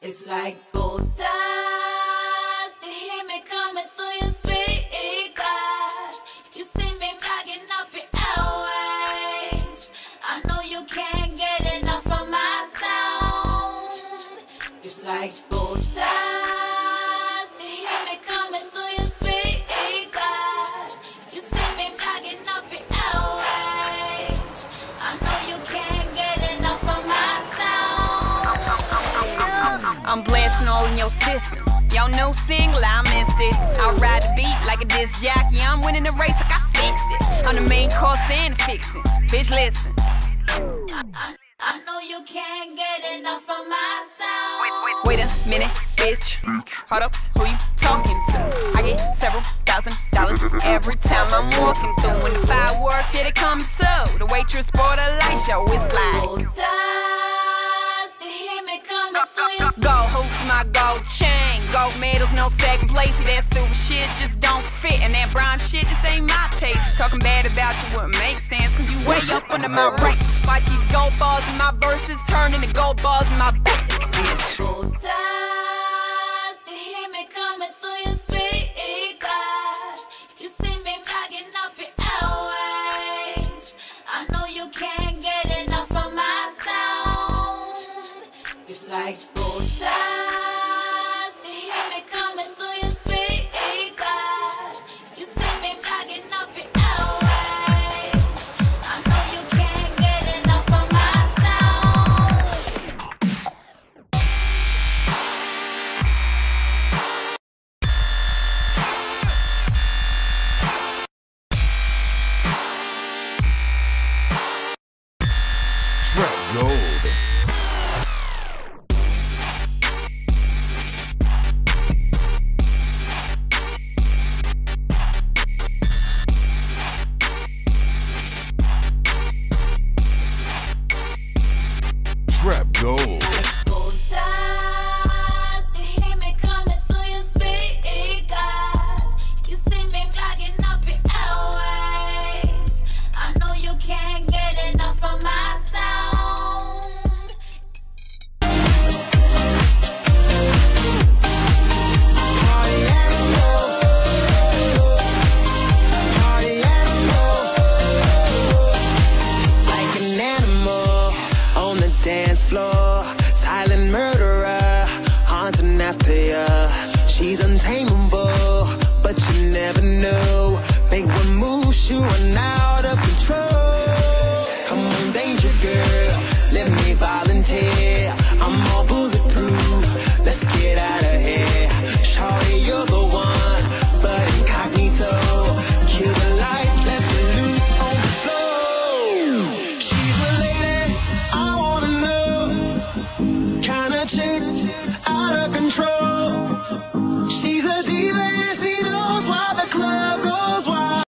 It's like gold dust. You hear me coming through your speakers. You see me blocking up your airways. I know you can't get enough of my sound. It's like gold dust. You hear me coming through your speakers. You see me blocking up your airways. I know you can't get enough of my sound. I'm blasting all in your system. Y'all know single, I missed it. I ride the beat like a disc jockey. I'm winning the race like I fixed it. I'm the main course and the fixins. Bitch, listen. I know you can't get enough of my sound. Wait a minute, bitch. Hold up, who you talking to? I get several $1,000 every time I'm walking through. When the fireworks, yeah, they come too. The waitress bought a light show, it's like Gold dust, you hear me coming through your gold hoops, my gold chain. Gold medals, no second place. See, that super shit just don't fit. And that brown shit just ain't my taste. Talking bad about you wouldn't make sense, cause you way up under my rank. Watch these gold balls in my verses turn into gold balls in my back. gold dust, you hear me coming through your speakers. You see me blocking up your airways. I know you can't get enough of my sound. It's like gold dust.